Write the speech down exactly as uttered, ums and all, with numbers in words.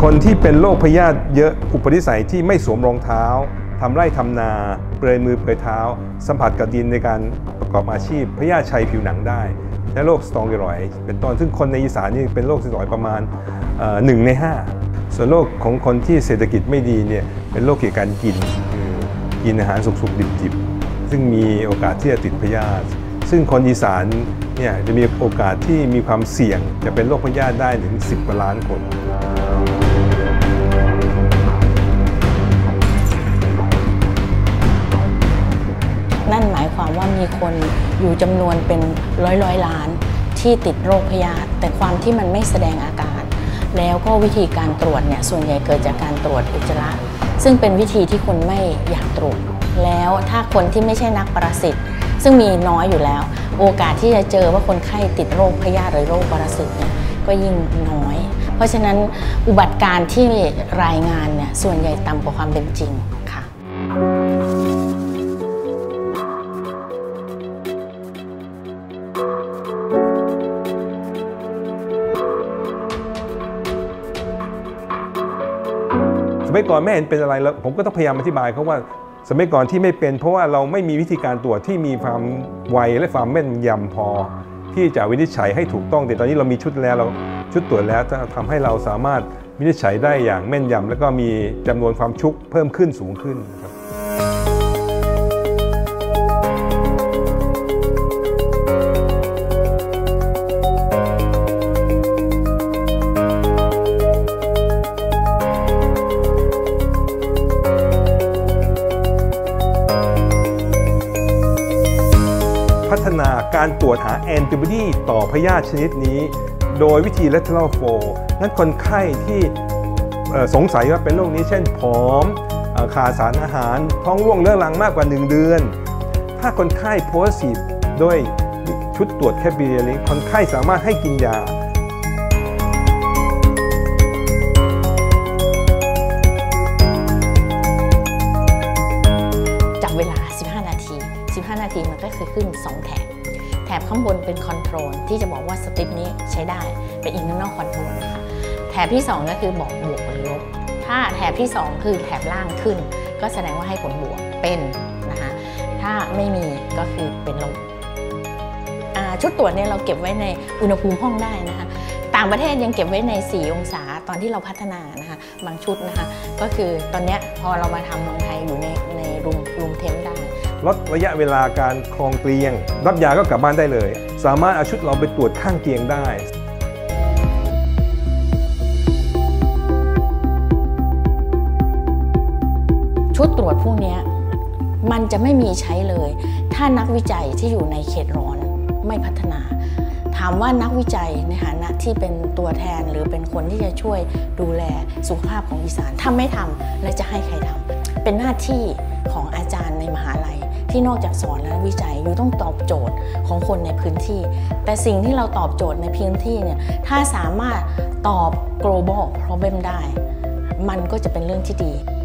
คนที่เป็นโรคพยาธิเยอะอุปนิสัยที่ไม่สวมรองเท้าทำไร่ทำนาเปลือยมือเปลือยเท้าสัมผัสกับดินในการประกอบอาชีพพยาธิชัยผิวหนังได้และโรคสตรองไทรอยด์เป็นต้นซึ่งคนในอีสานนี่เป็นโรคสตรองไทรอยด์ประมาณหนึ่งในห้าส่วนโรคของคนที่เศรษฐกิจไม่ดีเนี่ยเป็นโรคเกี่ยวกับการกินคือกินอาหารสุกๆดิบๆซึ่งมีโอกาสที่จะติดพยาธิซึ่งคนอีสานเนี่ยจะมีโอกาสที่มีความเสี่ยงจะเป็นโรคพยาธิได้ถึงสิบกว่าล้านคนนั่นหมายความว่ามีคนอยู่จำนวนเป็นร้อยร้อยล้านที่ติดโรคพยาธิแต่ความที่มันไม่แสดงอาการแล้วก็วิธีการตรวจเนี่ยส่วนใหญ่เกิดจากการตรวจอุจจาระซึ่งเป็นวิธีที่คนไม่อยากตรวจแล้วถ้าคนที่ไม่ใช่นักปรสิตซึ่งมีน้อยอยู่แล้วโอกาสที่จะเจอว่าคนไข้ติดโรคพยาธิหรือโรคปรสิตเนี่ยก็ยิ่งน้อยเพราะฉะนั้นอุบัติการณ์ที่รายงานเนี่ยส่วนใหญ่ต่ำกว่าความเป็นจริงค่ะสมัยก่อนไม่เห็นเป็นอะไรแล้วผมก็ต้องพยายามอธิบายเขาว่าสมัยก่อนที่ไม่เป็นเพราะว่าเราไม่มีวิธีการตรวจที่มีความไวและความแม่นยำพอที่จะวินิจฉัยให้ถูกต้องแต่ตอนนี้เรามีชุดแล้วเราชุดตรวจแล้วจะทำให้เราสามารถวินิจฉัยได้อย่างแม่นยำและก็มีจำนวนความชุกเพิ่มขึ้นสูงขึ้นครับพัฒนาการตรวจหาแอนติบอดีต่อพยาธิชนิดนี้โดยวิธี lateral flow นั้นคนไข้ที่สงสัยว่าเป็นโรคนี้เช่นผอมขาดสารอาหารท้องร่วงเรื้อรังมากกว่าหนึ่งเดือนถ้าคนไข้โพสิทีฟด้วยชุดตรวจแคปปิลารีคนไข้สามารถให้กินยาจากเวลาสิบห้านาทีสิบห้านาทีมันก็คือขึ้นสองแถบแถบข้างบนเป็นคอนโทรลที่จะบอกว่าสตริปนี้ใช้ได้เป็น internal control นะคะแถบที่สองก็คือบอกบวกหรือลบถ้าแถบที่สองคือแถบล่างขึ้นก็แสดงว่าให้ผลบวกเป็นนะคะถ้าไม่มีก็คือเป็นลบชุดตรวจเนี่ยเราเก็บไว้ในอุณหภูมิห้องได้นะคะต่างประเทศยังเก็บไว้ในสี่องศาตอนที่เราพัฒนานะคะบางชุดนะคะก็คือตอนนี้พอเรามาทำเมืองไทยอยู่ในในรูมรูมเทมได้ลดระยะเวลาการคลองเตียงรับยาก็กลับบ้านได้เลยสามารถเอาชุดเราไปตรวจข้างเตียงได้ชุดตรวจพวกนี้มันจะไม่มีใช้เลยถ้านักวิจัยที่อยู่ในเขตร้อนไม่พัฒนาถามว่านักวิจัยในฐานะที่เป็นตัวแทนหรือเป็นคนที่จะช่วยดูแลสุขภาพของอีสานถ้าไม่ทำแล้วจะให้ใครทำเป็นหน้าที่ของอาจารย์ในมหาลัยที่นอกจากสอนและวิจัยอยู่ต้องตอบโจทย์ของคนในพื้นที่แต่สิ่งที่เราตอบโจทย์ในพื้นที่เนี่ยถ้าสามารถตอบ global problem ได้มันก็จะเป็นเรื่องที่ดี